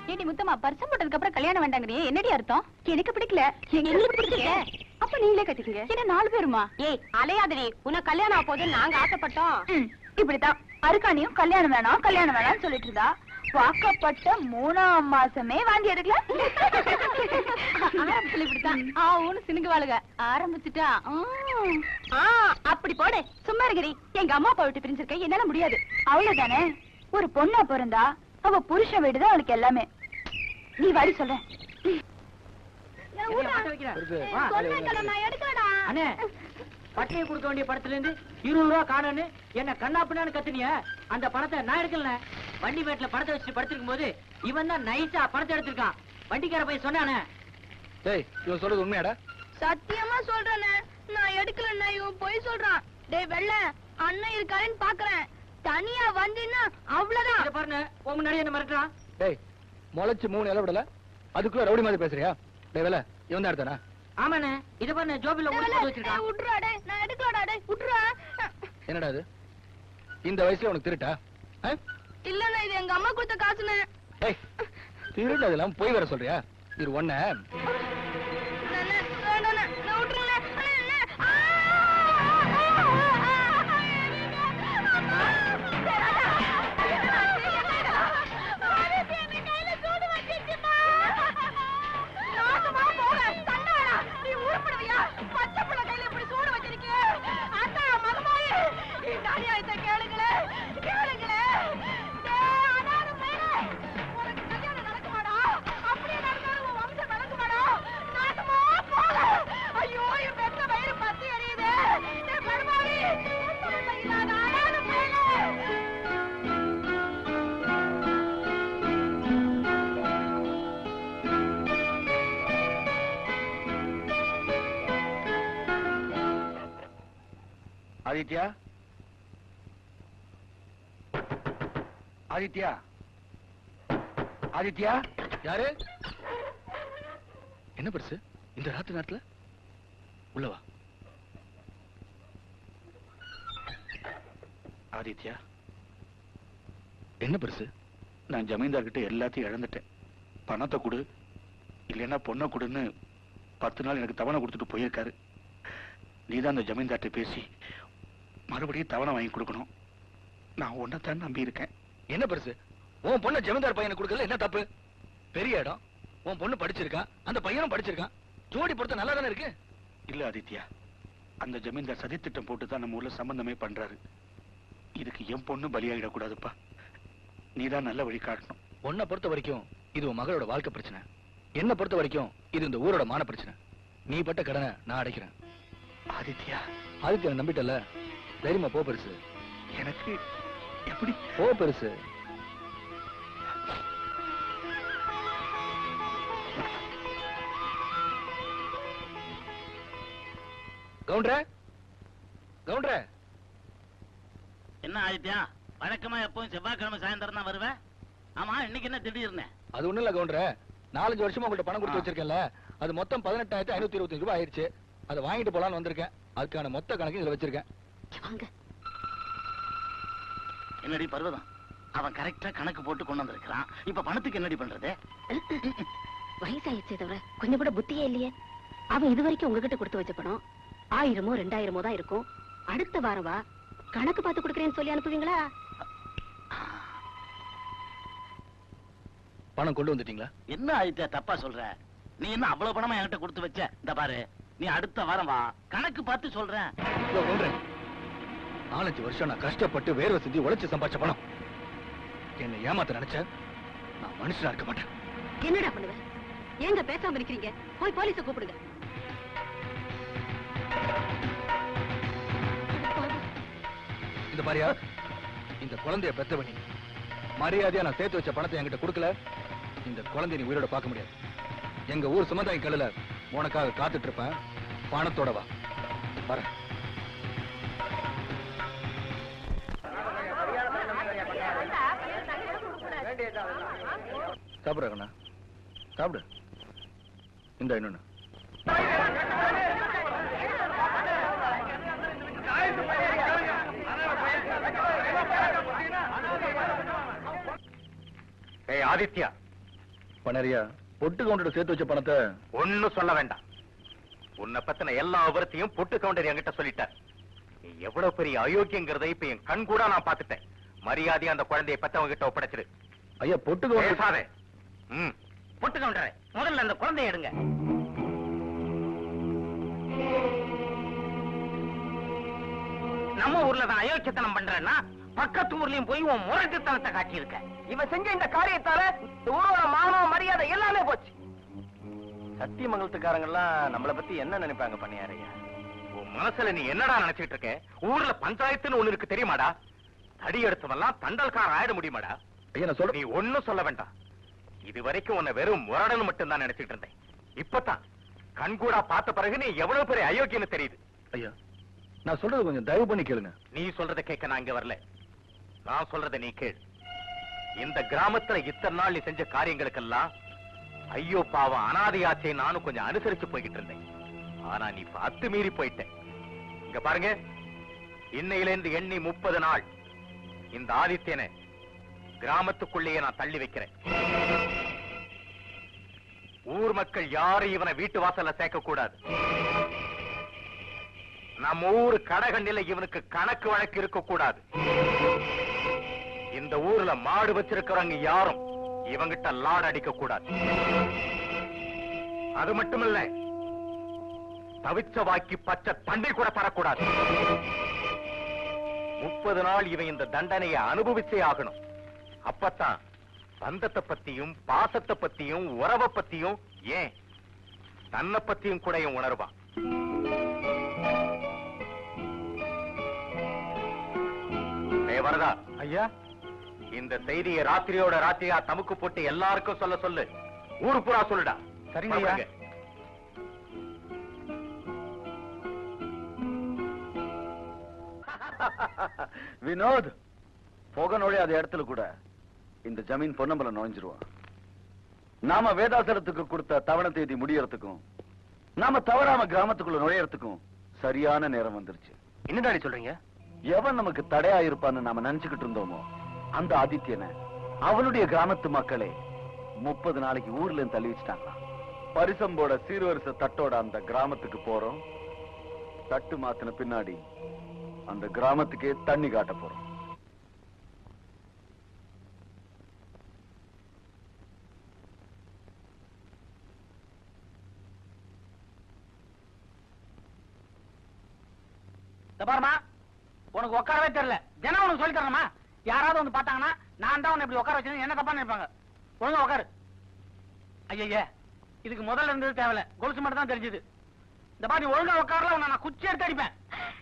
ஏடி முத்தம்மா பரிசம் போட்டதுக்கு அப்புறம் கல்யாணம் வேண்டாங்கறியே என்னடி அர்த்தம்? எனக்கு பிடிக்கல. எங்களுக்கு பிடிக்கல. அப்ப நீங்களே கட்டிக்கங்க. என்ன 4 பேருமா? ஏய் அலையாதடி. உன கல்யாணம் ஆபோது நாங்க ஆசைப்பட்டோம். இப்படிதான் அருக்காணியும் கல்யாணம் வேணாம்னு சொல்லிட்டு இருந்தா. வாக்கப்பட்ட 3ஆம் மாசமே வாங்கி எடுக்கல. ஆரம்பத்துல இப்படித்தான் ஆவுன்னு சினுக்கு வாழுக ஆரம்பிச்சுட்டா. அப்படி போடு. சும்மா இருக்கிறீ. எங்க அம்மா அப்பா விட்டு பிரிஞ்சிருக்க என்னால முடியாது. அவ்வளவுதானே. ஒரு பொண்ணா பிறந்தா அவ புருஷன் வீடுதான் அவளுக்கு எல்லாமே. நீ வாடி சொல்ற. பட்டையை கொடுக்க வேண்டிய படத்துல இருந்து 20 ரூபா காணன்னு என்ன கண்ணாப்புனான்னு கத்துனிய. அந்த பணத்தை நான் எடுக்கல. வண்டி மேட்ல படத்தை வச்சு படுத்திருக்கும் போது இவன் தான் நைஸா படத்தை எடுத்திருக்கான். வண்டிக்கார போய் சொன்னானே. டேய் இவன் சொல்றது உண்மையாடா? சத்தியமா சொல்றேனே. நான் எடுக்கலன்னா இவன் போய் சொல்றான். டேய் வெள்ள அண்ணன் இருக்காருன்னு பாக்குறேன். தனியா வந்தீன்னா அவ்வளவுதான். இத பாருங்க உன் முன்னாடி என்ன மிரட்டுறான். டேய் முளைச்சு 3 இலை விடல அதுக்குள்ள ரவுடி மாதிரி பேசுறியா? டேய் வேலை இவன் தான் எடுத்தானா? ஆமாண்ணே. இத பாருங்க ஜோபில ஊட்டி வச்சிருக்கான். விட்டுறா டேய். நான் எடுக்கலடா டேய். விட்டுறா. என்னடா இது? இந்த வயசுல உனக்கு திருட்டா? இல்லண்ணா இது எங்க அம்மா கொடுத்த காசுண்ணே. டேய் திருட்டு அதெல்லாம் போய் வர சொல்றியா? இது ஒண்ணே. ஆதித்யா, ஆதித்யா, ஆதித்யா. யாரு? என்ன பெருசு இந்த ராத்திரி நேரத்துல? உள்ளவா. ஆதித்யா என்ன பெருசு? நான் ஜமீன்தார் கிட்ட எல்லாத்தையும் இழந்துட்டேன். பணத்தை கொடு இல்லைன்னா பொண்ணை கொடுன்னு 10 நாள் எனக்கு தவணை கொடுத்துட்டு போயிருக்காரு. நீதான் அந்த ஜமீன்தார்ட்ட பேசி மறுபடியும் தவணை வாங்கி கொடுக்கணும். நான் உன்னைத்தான் நம்பி இருக்கேன். என்ன பெருசு? உன் பொண்ணு ஜமீன்தார் பையனை கொடுக்கல என்ன தப்பு? பெரிய இடம். உன் பொண்ணு படிச்சிருக்கா, அந்த பையனும் படிச்சிருக்கான். ஜோடி பொறுத்த நல்லா தானே இருக்கு. இல்ல ஆதித்யா, அந்த ஜமீன்தார் சதித்திட்டம் போட்டு தான் நம்ம ஊர்ல சம்பந்தமே பண்றாரு. இதுக்கு என் பொண்ணு பலியாகிடக்கூடாதுப்பா. நீதான் நல்ல வழி காட்டணும். உன்னை பொறுத்த வரைக்கும் இது உன் மகளோட வாழ்க்கை பிரச்சனை. என்ன பொறுத்த வரைக்கும் இது இந்த ஊரோட மான பிரச்சனை. நீ பட்ட கடனை நான் அடைக்கிறேன். ஆதித்யா, ஆதித்யா நம்பிட்டல, தைரியமா போ பெருசு. எனக்கு எப்படி? போ பெருசு. கவுண்டரே, கவுண்டரே. என்ன ஆதித்யா, வழக்கமா எப்பவும் செவ்வாய்க்கிழமை சாயந்தரம் தான் வருவேன். ஆமா இன்னைக்கு என்ன திடீர்னு? அது ஒண்ணும் இல்ல கவுண்டரே, 4-5 வருஷமா உங்கள்ட்ட பணம் கொடுத்து வச்சிருக்கேன்ல, அது மொத்தம் 18,525 ரூபாய் ஆயிடுச்சு. அதை வாங்கிட்டு போலான்னு வந்திருக்கேன். அதுக்கான மொத்த கணக்கு இதுல வச்சிருக்கேன். என்னடி பர்வதம், அவன் கரெக்டா கணக்கு போட்டு கொண்டு வந்திருக்கான். இப்ப பணத்துக்கு என்னடி பண்றது? வயசாயிடுச்சே தவிர கொஞ்சம் கூட புத்தியே இல்லையே. அவன் இது வரைக்கும் உங்ககிட்ட கொடுத்து வச்ச பணம் 1000மோ 2000மோ தான் இருக்கும். அடுத்த வாரம் வா, கணக்கு பார்த்து கொடுக்கறேன்னு சொல்லி அனுப்புவீங்களா? பணம் கொண்டு வந்துட்டீங்களா? என்ன ஆதித்யா தப்பா சொல்ற? நீ என்ன அவ்வளவு பணமா என்கிட்ட கொடுத்து வச்ச? இந்த பாரு, நீ அடுத்த வாரம் வா, கணக்கு பார்த்து சொல்றேன். 4-5 வருஷம் நான் கஷ்டப்பட்டு வேர்வை செஞ்சு உழைச்சு சம்பாதிச்ச பணம். என்னை ஏமாத்த நினைச்ச நான் மனுஷனா இருக்க மாட்டேன். என்னடா பண்ணுவ? ஏங்க பேசாம இருக்கிறீங்க? போய் போலீஸை கூப்பிடுங்க. இந்த மாதிரியா இந்த குழந்தைய பெத்தவனி மரியாதையா நான் சேர்த்து வச்ச பணத்தை என்கிட்ட கொடுக்கல, இந்த குழந்தைய நீ உயிரோட பார்க்க முடியாது. எங்க ஊர் சுமந்தாய் கல்லுல உனக்காக காத்துட்டு இருப்பேன். பணத்தோட வா. வர. சாப்பிடுறா கண்ணா, சாப்பிடு. இந்த இன்னொன்னு. ஆதித்யா, பண்ணறியா பொட்டு கவுண்டர் சேர்த்து வச்ச பணத்தை ஒன்னும் சொல்ல வேண்டாம். உன்னை பத்தின எல்லா விவரத்தையும் பொட்டு கவுண்டர் என்கிட்ட சொல்லிட்டார். நீ எவ்வளவு பெரிய அயோக்கியங்கிறத இப்ப என் கண் கூட நான் பாத்துட்டேன். மரியாதையா அந்த குழந்தையை பத்தவங்க கிட்ட ஒப்படைச்சிரு. ஐயா பொட்டு கவுண்டர் பேசாதே. பொட்டு கவுண்டரே, முதல்ல அந்த குழந்தைய எடுங்க. நம்ம ஊர்ல தான் அயோக்கியத்தனம் பண்றேன்னா பக்கத்து ஊர்லயும் போய் உன் முரட்டுத்தனத்தை காட்டியிருக்க. இவன் செஞ்ச இந்த காரியத்தால ஊரோட மானம் மரியாதை எல்லாமே போச்சு. சத்தியமங்கலத்துக்காரங்க எல்லாம் நம்மளை பத்தி என்ன நினைப்பாங்க பண்ணியாரையா? உன் மனசுல நீ என்னடா நினைச்சிட்டு இருக்க? ஊர்ல பஞ்சாயத்துன்னு ஒண்ணு இருக்கு தெரியுமாடா? தடி எடுத்தவெல்லாம் தண்டல்காரன் ஆயிட முடியுமாடா? ஐயா நான் சொல்ற நீ ஒண்ணும் சொல்ல வேண்டாம். இது வரைக்கும் உன்னை வெறும் முரடன்னு மட்டும் தான் நினைச்சிட்டு இருந்தேன். இப்பதான் கண்கூடா பார்த்த பிறகு நீ எவ்வளவு பெரிய அயோக்கியன்னு தெரியுது. ஐயா நான் சொல்றது கொஞ்சம் தயவு பண்ணி கேளுங்க. நீ சொல்றதை கேட்க நான் இங்க வரல. நான் சொல்றதை நீ கேள். இந்த கிராமத்துல இத்தனை நாள் நீ செஞ்ச காரியங்களுக்கெல்லாம் ஐயோ பாவம் அனாதையாச்சே நானும் கொஞ்சம் அனுசரிச்சு போய்கிட்டு இருந்தேன். ஆனா நீ அத்து மீறி போயிட்ட. இங்க பாருங்க, இன்னையிலிருந்து எண்ணி 30 நாள் இந்த ஆதித்யனை கிராமத்துக்குள்ளேயே நான் தள்ளி வைக்கிறேன். ஊர் மக்கள் யாரும் இவனை வீட்டு வாசல்ல சேர்க்க கூடாது. நம்ம ஊரு கடகண்ணில இவனுக்கு கணக்கு வழக்கு இருக்க கூடாது. இந்த ஊர்ல மாடு வச்சிருக்கிறவங்க யாரும் இவங்கிட்ட லாட் அடிக்க கூடாது. அது மட்டுமல்ல, தவிச்ச வாக்கி பச்சை தண்ணீர் கூட தரக்கூடாது. 30 நாள் இவன் இந்த தண்டனையை அனுபவிச்சே ஆகணும். அப்பத்தான் பந்தத்தை பத்தியும் பாசத்தை பத்தியும் உறவை பத்தியும் ஏன் தன்னை பத்தியும் கூட இவன் உணர்வான். வரதா ஐயா, இந்த செய்தியை ராத்திரியோட ராத்திரியா தமுக்கு போட்டு எல்லாருக்கும் சொல்ல சொல்லு. ஊரு பூரா சொல்லுடா. சரிங்க ஐயா. வினோத் போக நுழையாத இடத்துல கூட இந்த ஜமீன் பொன்னம்பல நுழைஞ்சிருவான். நாம வேதாசலத்துக்கு கொடுத்த தவணை தேதி முடியறதுக்கும் நாம தவறாம கிராமத்துக்குள்ள நுழையறதுக்கும் சரியான நேரம் வந்துருச்சு. என்னடாடி சொல்றீங்க? எவன் நமக்கு தடையா இருப்பான்னு நாம நினைச்சுக்கிட்டு இருந்தோமோ அந்த ஆதித்யனை அவனுடைய கிராமத்து மக்களே 30 நாளைக்கு ஊர்ல இருந்து தள்ளி வச்சுட்டாங்களாம். பரிசம்போட சீர்வரிசை தட்டோட அந்த கிராமத்துக்கு போறோம். தட்டு மாத்தின பின்னாடி அந்த கிராமத்துக்கே தண்ணி காட்ட போறோம். பாருமா, உனக்கு உட்காரவே தெரியல. ஜனம் உனக்கு சொல்லி தரணுமா? யாராவது வந்து பார்த்தாங்கன்னா நான் தான் உன்னை இப்படி உட்கார வச்சு என்ன தப்பா நினைப்பாங்க. ஒழுங்கா உட்காரு. ஐயா, இதுக்கு முதல்ல இருந்தது தேவையில்ல, கொலுசு மட்டும் தான் தெரிஞ்சது. இந்த மாதிரி ஒழுங்கா உட்காரல உன்னை நான் குச்சி எடுத்து அடிப்பேன்.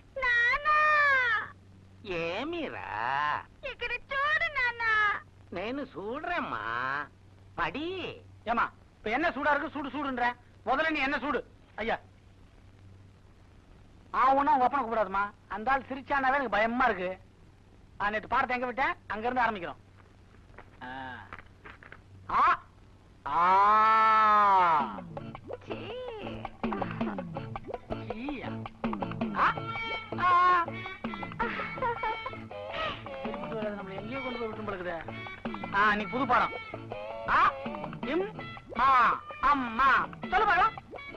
ఏమిరా ఇక్కడ చూడు నాన్నా. నేను చూడరేమ్మా పడి ஏமா இப்ப என்ன சூடா இருக்கு? சூடு சூடுன்ற முதல்ல நீ என்ன சூடு? ஐயா ஆவுன்னா உங்க அப்பனை கூப்பிடாதுமா. அந்த ஆள் சிரிச்சானாவே எனக்கு பயமா இருக்கு. நேற்று பாடத்தை எங்க விட்டேன்? அங்க இருந்து ஆரம்பிக்கிறோம். ஆ ஆ சீயா. ஆ ஆ நம்மள எங்கேயோ கொண்டு போய் விட்டு பழகுதே. நீ புது பாடம். ஆ இம் மா அம்மா சொல்லு பாடம்.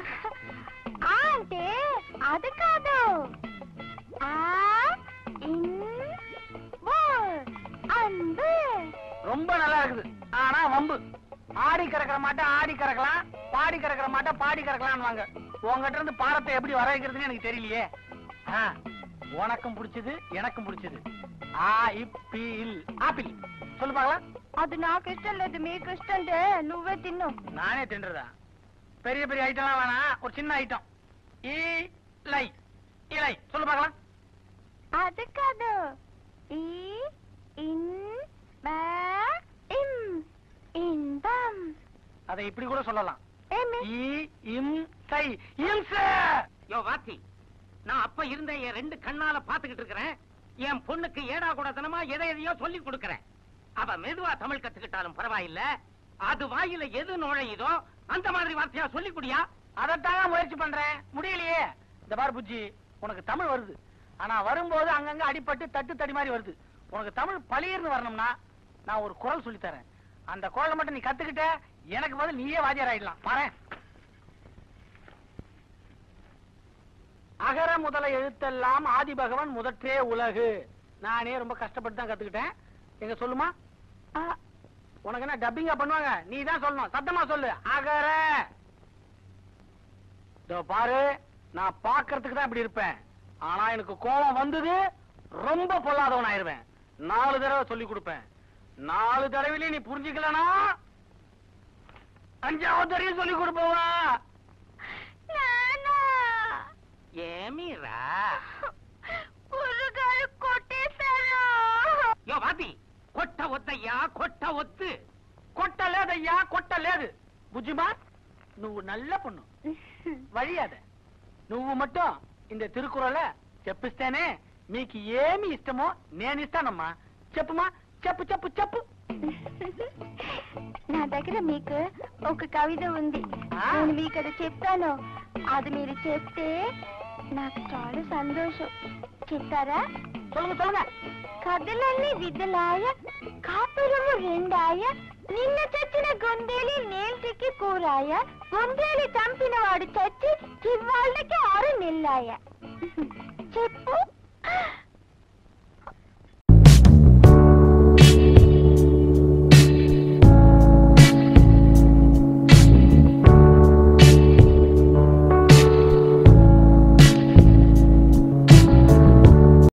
అంటే అది కాదు. ఆ ఇన్ బో அன்பு. ரொம்ப நல்லா இருக்குது. ஆனா வம்பு. ஆடி கறக்கிற மாட்டை ஆடி கறக்கலாம், பாடி கறக்கிற மாட்டை பாடி கறக்கலாம்னு வாங்க. உங்ககிட்ட இருந்து பாடத்தை எப்படி வர வைக்கிறதுன்னு எனக்கு தெரியலையே. உனக்கும் பிடிச்சது எனக்கும் பிடிச்சது. ஆ இப்பி இல் ஆப்பிள் சொல்லு பாக்கலாம். అది నాకు ఇష్టం లేదు, మీకు ఇష్టం అంటే నువ్వే తిన్ను. நானே தின்றதா? பெரிய பெரிய ஐட்டம்லாம் வேணாம், ஒரு சின்ன ஐட்டம். இலை இலை சொல்லு பாக்கலாம். అది కాదు. ఈ ఇన్ బా ఇమ్ இன்பம். அதை இப்படி கூட சொல்லலாம். ஏமி இம் சை இம்ச. யோ வாத்தி, நான் அப்ப இருந்த என் 2 கண்ணால பாத்துக்கிட்டு இருக்கிறேன். என் பொண்ணுக்கு ஏடா கூடத்தனமா எதையோ சொல்லி கொடுக்கறேன். அவ மெதுவா தமிழ் கத்துக்கிட்டாலும் பரவாயில்ல, அது வாயில எது நுழையுதோ அந்த மாதிரி வார்த்தையா சொல்லி குடியா. அதைத்தான் முயற்சி பண்றேன், முடியலையே. இந்த பார் புஜ்ஜி, உனக்கு தமிழ் வருது. ஆனா வரும்போது அங்கங்க அடிபட்டு தட்டு தடி மாதிரி வருது. உனக்கு தமிழ் பளிர்னு வரணும்னா நான் ஒரு குரல் சொல்லி தரேன். அந்த கோளை மட்டும் நீ கத்துக்கிட்ட எனக்கு பதில் நீயே வாத்தியார் ஆயிடலாம் பாரு. அகர முதல எழுத்தெல்லாம் ஆதி பகவன் முதற்றே உலகு. நானே ரொம்ப கஷ்டப்பட்டு தான் கத்துக்கிட்டேன். எங்க சொல்லுமா? உனக்கு என்ன டப்பிங்கா பண்ணுவாங்க? நீ தான் சொல்லணும், சத்தமா சொல்லு. அகர. இதோ பாரு, நான் பாக்குறதுக்கு தான் இப்படி இருப்பேன். ஆனா எனக்கு கோபம் வந்தது ரொம்ப பொல்லாதவன் ஆயிருவேன். 4 தடவை சொல்லி கொடுப்பேன். 4 தடவையிலே நீ புரிஞ்சுக்கலனா 5வது தடவையும் சொல்லி கொடுப்பவா? ஏமீரா వాతి కొట్ట వద్దయ్యా కొట్ట వద్దు కొట్టలేదయ్యా కొట్టలేదు బుజ్జిమా నువ్వు నల్ల పొన్ను వழிయాద నువ్వు మట్టు இந்த తిరుకురల చెప్పిస్తేనే మీకు ఏమి ఇష్టమో నేను ఇస్తానమ్మా చెప్పుమా చెప్పు చెప్పు చెప్పు నా దగ్గర మీకు ఒక కవిత ఉంది నేను మీకు అది చెప్తాను అది మీరు చెప్తే నాకు చాలా సంతోషం చెప్తారా சொல்லுங்க சொல்லுங்க కథలన్నీ విధలాయ కాపురము రెండాయ నిన్న చచ్చిన గొందేలి నేల్టికి కూరాయ గొందేలి చంపిన వాడు చచ్చి చివ్వాళ్ళకి 6 నెల్లాయ చెప్పు